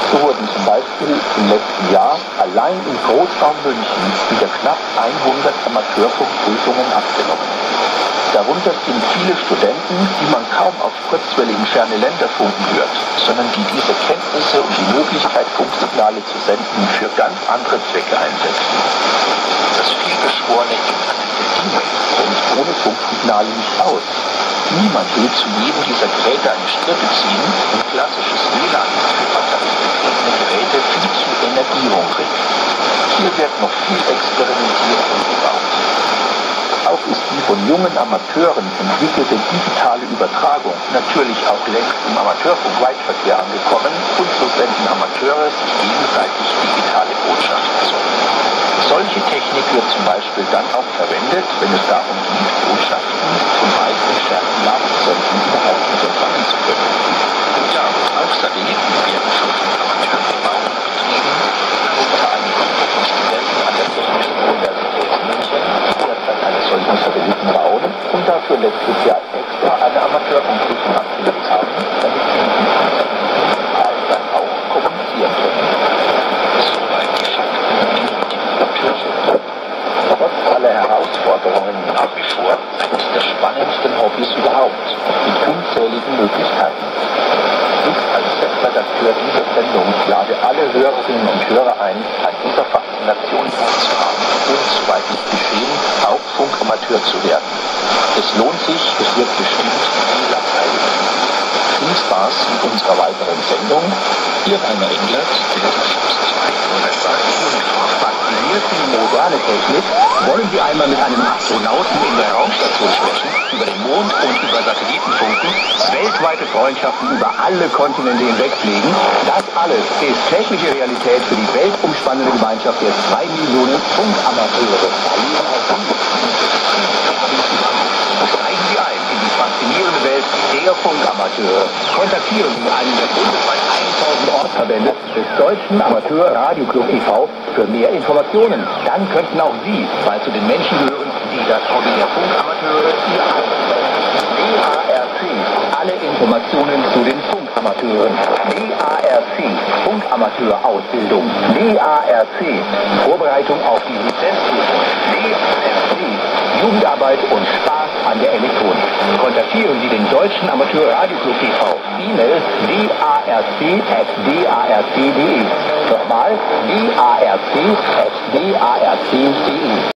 So wurden zum Beispiel im letzten Jahr allein im Großraum München wieder knapp 100 Amateurfunkprüfungen abgenommen. Darunter sind viele Studenten, die man kaum auf kurzwelligen ferne Länder funken hört, sondern die diese Kenntnisse und die Möglichkeit, Funksignale zu senden, für ganz andere Zwecke einsetzen. Das vielbeschworene Internet der Dinge kommt ohne Funksignale nicht aus. Niemand will zu jedem dieser Geräte eine Strippe ziehen und klassisches WLAN ist für batteriebetriebene Geräte viel zu energiehungrig. Hier wird noch viel experimentiert und gebaut. Auch ist die von jungen Amateuren entwickelte digitale Übertragung natürlich auch längst im Amateurfunk-Weitverkehr angekommen und so senden Amateure sich gegenseitig digitale Botschaften zu. Solche Technik wird zum Beispiel dann auch verwendet, wenn es darum geht, Botschaften von weit entfernten Ladezentren überhaupt nicht empfangen zu können. Ja, auch Satelliten werden schon von Amateuren gebaut und betrieben, darunter eine Gruppe von Studenten an der Technischen Universität München, die derzeit einen solchen Satelliten bauen und dafür letztes Jahr extra eine Amateurfunkprüfung abgelegt haben, damit sie mit diesem Satelliten dann auch kommunizieren können. Soweit die Fakten und die Amateurfunk. Trotz aller Herausforderungen nach wie vor eines der spannendsten Hobbys überhaupt, mit unzähligen Möglichkeiten. Ich als Chefredakteur dieser Sendung lade alle Hörerinnen und Hörer ein, an dieser Faszination teilzuhaben und, soweit nicht geschehen, auch Funkamateur zu werden. Es lohnt sich, es wird bestimmt viel Abteilung. Viel Spaß mit unserer weiteren Sendung. Ihr Rainer Englert, Bilderschutz 200 Seiten Uniform. Fasziniert die moderne Technik? Wollen Sie einmal mit einem Astronauten in der Raumstation sprechen, über den Mond und über Satelliten funken, weltweite Freundschaften über alle Kontinente hinweg pflegen? Das alles ist tägliche Realität für die weltumspannende Gemeinschaft der 2 Millionen Funkamateure. Steigen Sie ein in die faszinierende Welt der Funkamateure. Kontaktieren Sie einen der bundesweit 1000 Ortsverbände des Deutschen Amateur-Radioclub e.V. für mehr Informationen. Dann könnten auch Sie mal zu den Menschen gehören, die das Hobby der Funkamateure ihr DARC. Alle Informationen zu den Funkamateuren. DARC. Funkamateurausbildung. DARC. Vorbereitung auf die Lizenzprüfung. DARC. Jugendarbeit und Spaß an der Elektronik. Kontaktieren Sie den Deutschen Amateur-Radioclub e.V. E-Mail darc@darc.de. Nochmal darc@darc.de.